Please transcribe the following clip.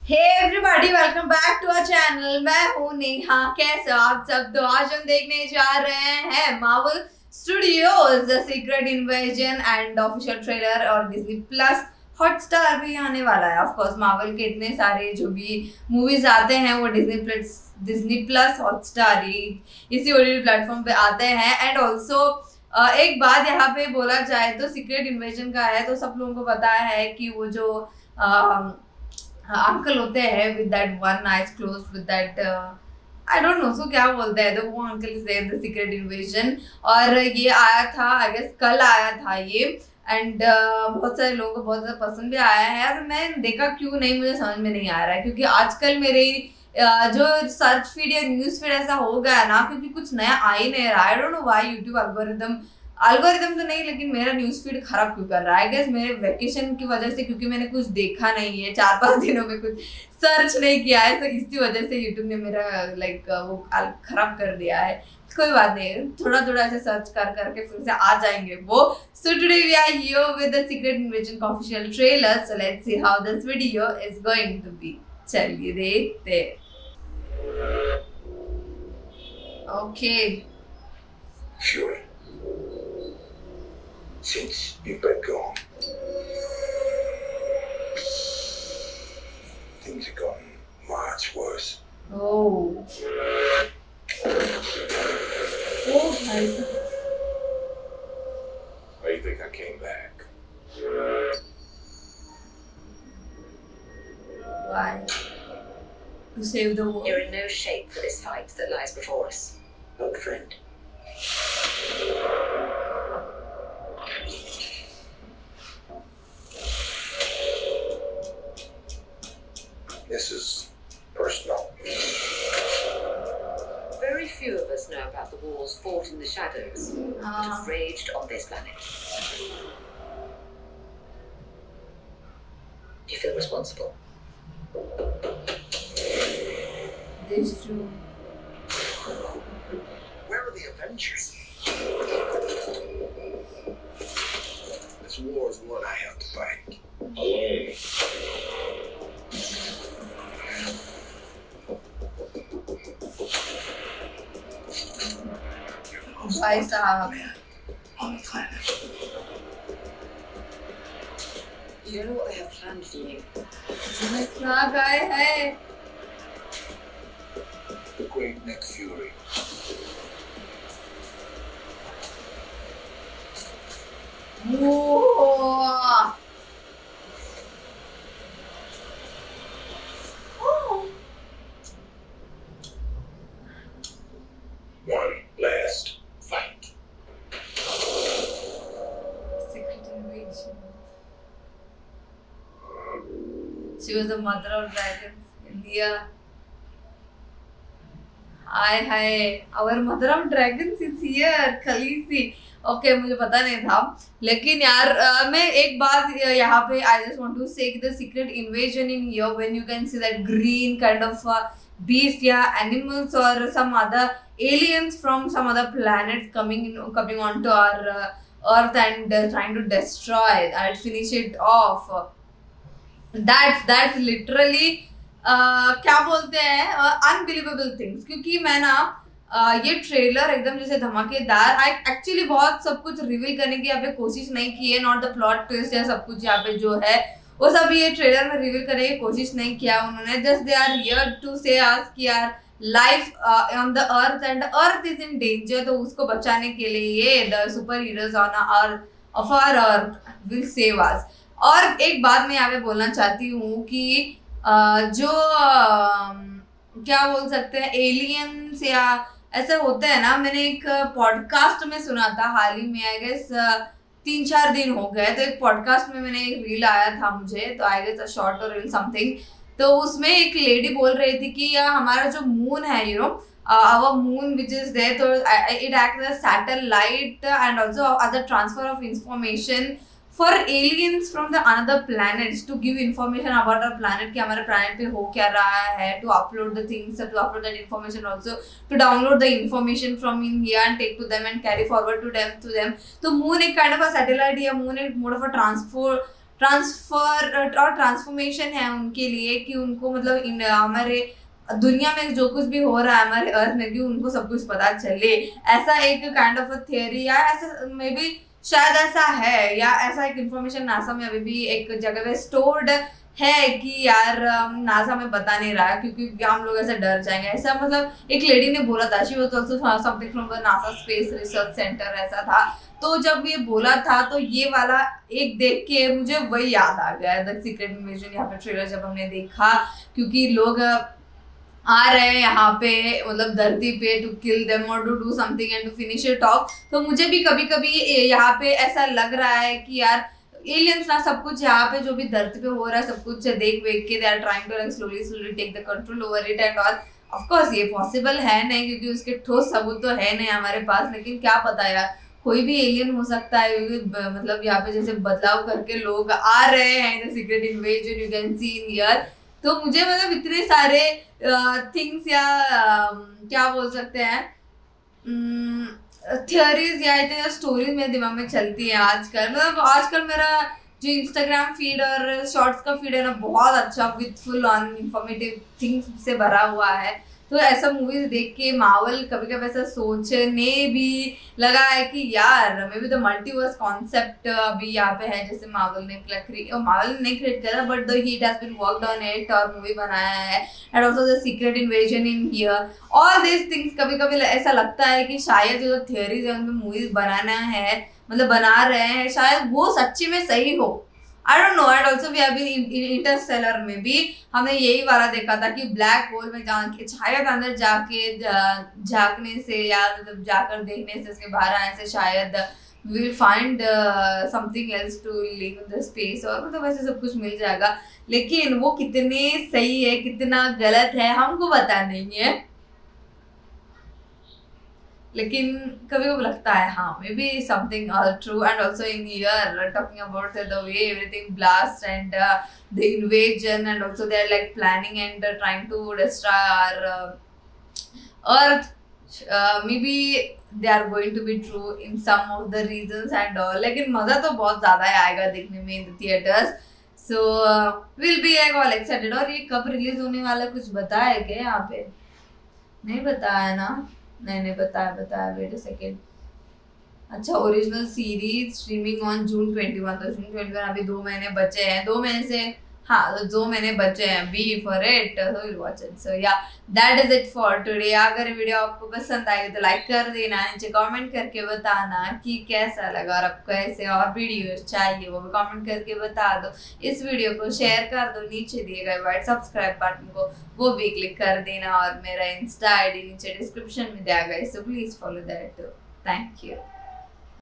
Hey everybody, welcome back to our channel. मैं हूँ नेहा। कैसे हो आप सब? तो आज हम देखने जा रहे हैं Marvel studios the secret invasion and official trailer. और डिज्नी प्लस हॉटस्टार भी आने वाला है। ऑफ कोर्स मार्वल के इतने सारे जो भी मूवीज आते हैं वो डिज्नी प्लस हॉटस्टार इसी ओटीटी प्लेटफॉर्म पे आते हैं। एंड ऑल्सो एक बात यहाँ पे बोला जाए तो सीक्रेट इन्वेजन का है तो सब लोगों को पता है कि वो जो अंकल होते हैं with that one eyes close with that I don't know so क्या बोलते हैं, तो वो uncle is there the secret invasion. और ये आया था आई गेस कल आया था ये। एंड बहुत सारे लोगों को बहुत ज़्यादा पसंद भी आया है। और मैं देखा क्यों नहीं, मुझे समझ में नहीं आ रहा है क्योंकि आजकल मेरे जो सर्च फीड या न्यूज़ फीड ऐसा हो गया ना, क्योंकि कुछ नया आ ही नहीं रहा। I don't know why YouTube algorithm तो नहीं, लेकिन मेरा न्यूज़ फीड खराब क्यों कर रहा है। गैस मेरे वेकेशन की वजह से, क्योंकि मैंने कुछ देखा नहीं है 4-5 दिनों में, कुछ सर्च नहीं किया है, तो इसी वजह से यूट्यूब ने मेरा वो खराब कर दिया है। कोई बात नहीं, थोड़ा थोड़ा ऐसे सर्च करके फिर से आ जाएंगे वो। So today we are here with the secret invasion का official trailer. So let's see how this video is going to be. चलिए देखते। Okay Fury, since you've been gone, things have gotten much worse. Oh. Oh my God. Why do you think I came back? Why? To save the world. You're in no shape for this fight that lies before us, old friend. This is personal. Very few of us know about the wars fought in the shadows that have raged on this planet. Do you feel responsible? This is true. Where are the Avengers? This war is one I have to fight alone. भाई साहब, On the planet. You don't know what they have planned for you. क्या गाय है? The great Nick Fury. Whoa. One last fight. Secret invasion. She was the mother of dragons, India. Hi, our mother of dragons is here, Khaleesi. Okay मुझे पता नहीं था, लेकिन यार मैं एक बात यहाँ पे I just want to say the secret invasion in here when you can see that green kind of beast या animals or some other aliens from some other planet coming onto our earth and trying to destroy it and finish it off. That's literally क्या बोलते हैं unbelievable things। क्योंकि मैं ना ये trailer एकदम जैसे धमाकेदार, आई एक्चुअली बहुत सब कुछ रिवील करने की यहाँ पे कोशिश नहीं की है, नॉट द प्लॉट ट्विस्ट या सब कुछ यहाँ पे जो है वो सब ये ट्रेलर में रिवील करने की कोशिश नहीं किया उन्होंने। Just they are here to say as कि यार life on the earth and earth is in danger, तो उसको बचाने के लिए ये the super heroes on earth of our earth will save us. और एक बात मैं यहाँ पे बोलना चाहती हूँ कि जो क्या बोल सकते हैं एलियंस या ऐसे होते हैं ना, मैंने एक पॉडकास्ट में सुना था हाल ही में, आई गेस 3-4 दिन हो गए, तो एक पॉडकास्ट में मैंने एक रील आया था मुझे, तो आई गेस अ शॉर्ट और रील समथिंग, तो उसमें एक लेडी बोल रही थी कि हमारा जो मून है you know our moon which is there, तो it act as satellite and also as a transfer of information for aliens from the another planets to give information about our planet कि हमारे planet पे हो क्या रहा है, to upload the things, to upload that information also, to download the information from in here and take to them and carry forward to them. तो moon एक kind of a satellite या moon एक mode of a transfer और transformation है उनके लिए कि उनको मतलब हमारे दुनिया में जो कुछ भी हो रहा है हमारे अर्थ में भी उनको सब कुछ पता चले, ऐसा एक काइंड ऑफ अ थियरी या ऐसा मे बी शायद ऐसा है, या ऐसा एक इंफॉर्मेशन नासा में अभी भी एक जगह पे स्टोर्ड है कि यार नासा में बता नहीं रहा है क्योंकि हम लोग ऐसे डर जाएंगे, ऐसा मतलब एक लेडी ने बोला था, she was also something from the NASA space research centre ऐसा था। तो जब ये बोला था तो ये वाला एक देख के मुझे वही याद आ गया द सीक्रेट इन्वेजन, यहाँ पे ट्रेलर जब हमने देखा, क्योंकि लोग आ रहे हैं यहाँ पे मतलब धरती पे टू किल देम और to do something and to finish it off. तो मुझे भी कभी कभी यहाँ पे ऐसा लग रहा है कि यार एलियंस ना सब कुछ यहाँ पे जो भी धरती पे हो रहा है सब कुछ देख वेख के they are trying to like slowly take the control over it and all. Of course ये पॉसिबल है नहीं क्योंकि उसके ठोस सबूत तो है नहीं हमारे पास, लेकिन क्या पता यार कोई भी एलियन हो सकता है क्योंकि मतलब यहाँ पे जैसे बदलाव करके लोग आ रहे हैं, the secret invasion you can see in here. तो मुझे मतलब इतने सारे थिंग्स या क्या बोल सकते हैं थियरीज या इतने स्टोरीज मेरे दिमाग में चलती है आजकल। मतलब आजकल मेरा जो इंस्टाग्राम फीड और शॉर्ट्स का फीड है ना बहुत अच्छा with full on informative things से भरा हुआ है। तो ऐसा मूवीज देख के मार्वल कभी कभी ऐसा सोचने भी लगा है कि यार maybe the multiverse concept अभी यहाँ पे है, जैसे मार्वल ने क्रिएट करा but the heat has been worked on it और मूवी बनाया है and also the secret invasion in here all this things. कभी कभी ऐसा लगता है कि शायद जो थियरीज है उनमें मूवीज बनाना है मतलब बना रहे हैं शायद वो सच्ची में सही हो। I don't know and also we have been Interstellar में भी हमने यही वाला देखा था कि ब्लैक होल में जाके शायद अंदर जाके झांकने से या मतलब जाकर देखने से उसके बाहर आने से शायद we will find something else to live in the space और मतलब वैसे सब कुछ मिल जाएगा, लेकिन वो कितने सही है कितना गलत है हमको पता नहीं है। लेकिन कभी कभी लगता है हाँ maybe something true and also in here talking about the way everything blast and the invasion and also they are like planning and trying to destroy our earth maybe they are going to be true in some of the reasons and all. लेकिन मज़ा तो बहुत ज़्यादा आएगा देखने में in the theatres. So will be like all excited. और ये कब रिलीज होने वाला कुछ बताया है क्या यहाँ पे? नहीं बताया ना? नहीं बताया वेट अ सेकेंड। अच्छा original series streaming on June 21। तो जून 21 अभी 2 महीने बचे हैं, 2 महीने से हाँ तो 2 महीने बचे हैं be for it so will watch it. So yeah that is it for today. अगर वीडियो आपको पसंद आई तो लाइक कर देना, नीचे कमेंट करके बताना कि कैसा लगा और आपको ऐसे और वीडियोस चाहिए वो भी कमेंट करके बता दो। इस वीडियो को शेयर कर दो, नीचे दिए गए व्हाइट सब्सक्राइब बटन को वो भी क्लिक कर देना और मेरा इंस्टा आईडी नीचे डिस्क्रिप्शन में दिया गया है so please follow that. Thank you.